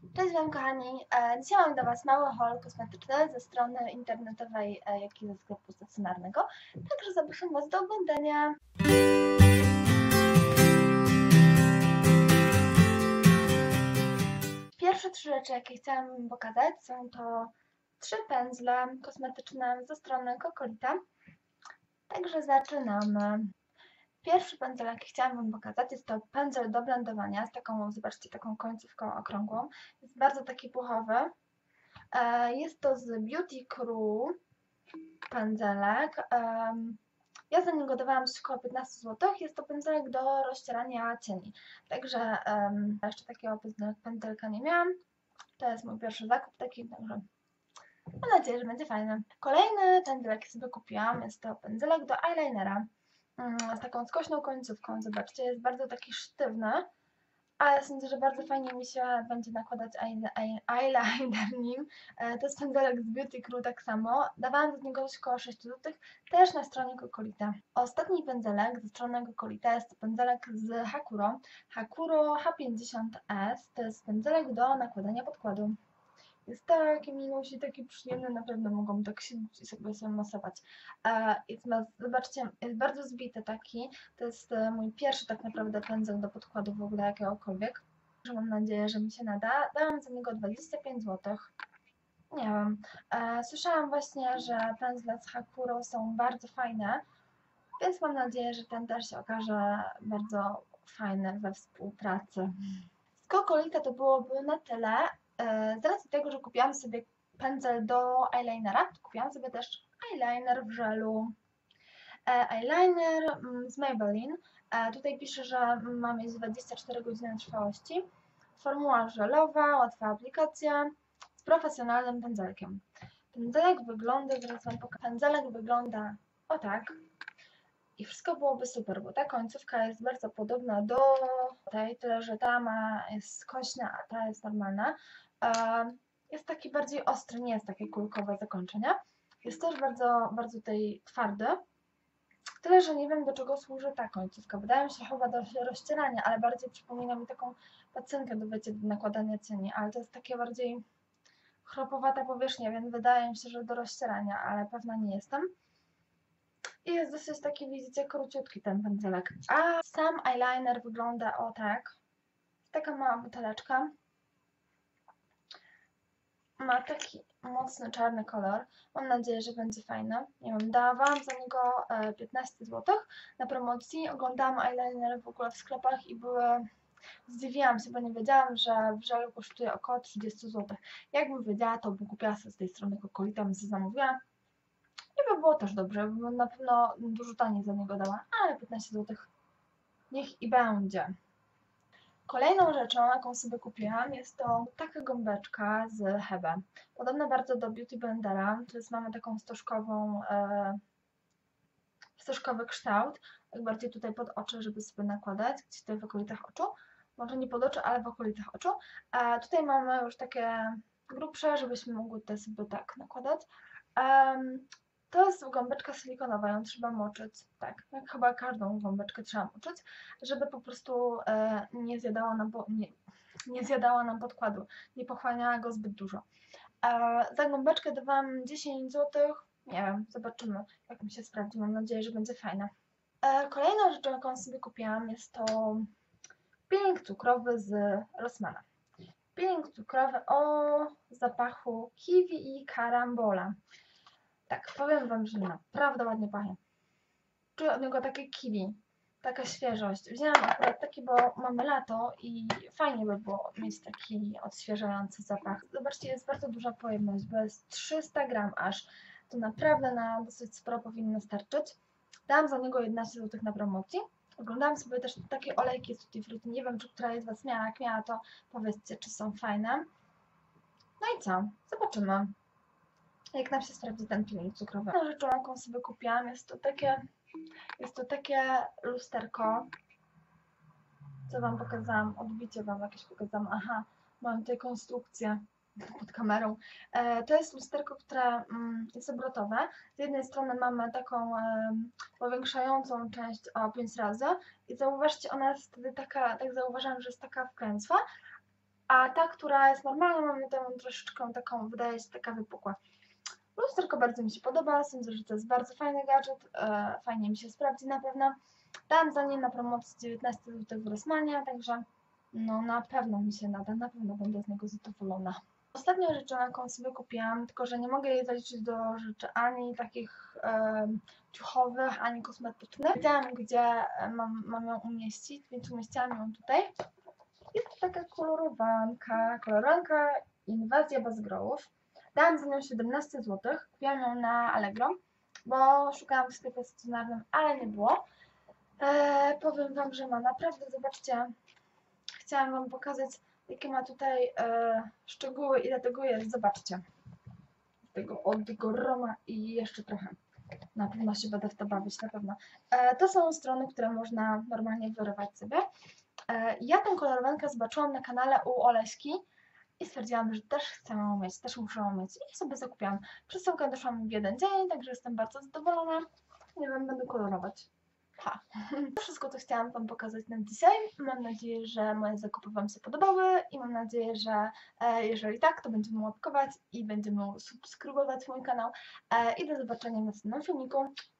Cześć Wam kochani, dzisiaj mam dla Was mały haul kosmetyczny ze strony internetowej, jak i ze sklepu stacjonarnego, także zapraszam Was do oglądania. Pierwsze trzy rzeczy, jakie chciałam pokazać, są to 3 pędzle kosmetyczne ze strony Cocolita, także zaczynamy. Pierwszy pędzel, jaki chciałam Wam pokazać, jest to pędzel do blendowania z taką, zobaczcie, taką końcówką okrągłą. Jest bardzo taki puchowy. Jest to z Beauty Crew pędzelek. Ja za niego dawałam coś około 15 zł. Jest to pędzelek do rozcierania cieni. Także jeszcze takiego pędzelka nie miałam. To jest mój pierwszy zakup taki, także mam nadzieję, że będzie fajny. Kolejny pędzelek sobie kupiłam, jest to pędzelek do eyelinera z taką skośną końcówką. Zobaczcie, jest bardzo taki sztywny, ale sądzę, że bardzo fajnie mi się będzie nakładać eyeliner nim. To jest pędzelek z Beauty Crew tak samo. Dawałam za niego około 6 zł, też na stronie Cocolita. Ostatni pędzelek ze strony Cocolita jest to pędzelek z Hakuro H50S. To jest pędzelek do nakładania podkładu. Jest taki milusi, taki przyjemny, naprawdę mogą tak siedzieć i sobie masować. Zobaczcie, jest bardzo zbity taki. To jest mój pierwszy tak naprawdę pędzel do podkładu w ogóle jakiegokolwiek. Mam nadzieję, że mi się nada. Dałam za niego 25 zł. Nie wiem. Słyszałam właśnie, że pędzle z Hakuro są bardzo fajne, więc mam nadzieję, że ten też się okaże bardzo fajny we współpracy. Z Cocolita to byłoby na tyle. Z racji tego, że kupiłam sobie pędzel do eyelinera, kupiłam sobie też eyeliner w żelu. Eyeliner z Maybelline. Tutaj pisze, że ma mieć 24 godziny trwałości. Formuła żelowa, łatwa aplikacja z profesjonalnym pędzelkiem. Pędzelek wygląda, zaraz Wam pokażę. Pędzelek wygląda o tak. I wszystko byłoby super, bo ta końcówka jest bardzo podobna do tej, tyle że ta jest skośna, a ta jest normalna. Jest taki bardziej ostry, nie jest takie kulkowe zakończenie. Jest też bardzo tutaj twardy. Tyle, że nie wiem, do czego służy ta końcówka. Wydaje mi się chyba do rozcierania, ale bardziej przypomina mi taką pacynkę do nakładania cieni, ale to jest takie bardziej chropowata powierzchnia, więc wydaje mi się, że do rozcierania, ale pewna nie jestem. I jest dosyć taki, widzicie, króciutki ten pędzelek. A sam eyeliner wygląda o tak. Taka mała buteleczka. Ma taki mocny czarny kolor. Mam nadzieję, że będzie fajny. Nie wiem, dawałam za niego 15 zł na promocji. Oglądałam eyelinery w ogóle w sklepach i zdziwiłam się, bo nie wiedziałam, że w żelu kosztuje około 30 zł. Jakbym wiedziała, to bym kupiła sobie z tej strony Cocolita, bym sobie zamówiła. I by było też dobrze, bym na pewno dużo taniej za niego dała, ale 15 zł niech i będzie. Kolejną rzeczą, jaką sobie kupiłam, jest to taka gąbeczka z Hebe. Podobna bardzo do Beauty Blendera, to jest, mamy taką stożkowy kształt, tak bardziej tutaj pod oczy, żeby sobie nakładać, gdzieś tutaj w okolicach oczu. Może nie pod oczy, ale w okolicach oczu. A tutaj mamy już takie grubsze, żebyśmy mogły tutaj sobie tak nakładać. To jest gąbeczka silikonowa, ją trzeba moczyć, tak, jak chyba każdą gąbeczkę trzeba moczyć, żeby po prostu nie zjadała nam podkładu, nie pochłaniała go zbyt dużo. Za gąbeczkę dawałam 10 zł, nie wiem, zobaczymy jak mi się sprawdzi, mam nadzieję, że będzie fajna. Kolejną rzeczą, jaką sobie kupiłam, jest to peeling cukrowy z Rossmana. Peeling cukrowy o zapachu kiwi i karambola. Tak, powiem Wam, że naprawdę ładnie pachnie. Czuję od niego takie kiwi, taka świeżość. Wzięłam akurat taki, bo mamy lato i fajnie by było mieć taki odświeżający zapach. Zobaczcie, jest bardzo duża pojemność, bo jest 300 gram aż. To naprawdę na dosyć sporo powinno starczyć. Dałam za niego 11 zł na promocji. Oglądałam sobie też takie olejki z Tutti Frutti. Nie wiem, czy któraś z Was miała. Jak miała, to powiedzcie, czy są fajne. No i co? Zobaczymy, jak nam się sprawdzi ten peeling cukrowy. Rzeczą, jaką sobie kupiłam, jest to takie lusterko, co Wam pokazałam, odbicie Wam jakieś pokazałam, aha, mam tutaj konstrukcję pod kamerą. To jest lusterko, które jest obrotowe. Z jednej strony mamy taką powiększającą część o 5 razy i zauważcie, ona jest wtedy taka, tak zauważyłam, że jest taka wklęsła, a ta, która jest normalna, mamy tą troszeczkę taką, wydaje się taka wypukła. Lusterko bardzo mi się podoba, sądzę, że to jest bardzo fajny gadżet, fajnie mi się sprawdzi na pewno. Dałam za nie na promocji 19 zł w Rossmanie, także no na pewno mi się nada, na pewno będę z niego zadowolona. Ostatnią rzeczą, jaką sobie kupiłam, tylko że nie mogę jej zaliczyć do rzeczy ani takich ciuchowych, ani kosmetycznych. Wiedziałam, gdzie mam ją umieścić, więc umieściłam ją tutaj. Jest to taka kolorowanka Inwazja Bazgrołów. Dałam za nią 17 zł, kupiłam ją na Allegro, bo szukałam w sklepie stacjonarnym, ale nie było. Powiem Wam, że ma naprawdę, zobaczcie, chciałam Wam pokazać, jakie ma tutaj szczegóły, ile tego jest, zobaczcie. Od tego Roma i jeszcze trochę. Na pewno się będę w to bawić, na pewno. To są strony, które można normalnie wyrywać sobie. Ja tę kolorowankę zobaczyłam na kanale u Oleśki i stwierdziłam, że też chcę ją mieć, też muszę ją mieć i sobie zakupiłam. Przesyłkę doszłam w jeden dzień, także jestem bardzo zadowolona. Nie wiem, będę kolorować. To wszystko, co chciałam Wam pokazać na dzisiaj. Mam nadzieję, że moje zakupy Wam się podobały i mam nadzieję, że jeżeli tak, to będziemy łapkować i będziemy subskrybować mój kanał. I do zobaczenia w następnym filmiku.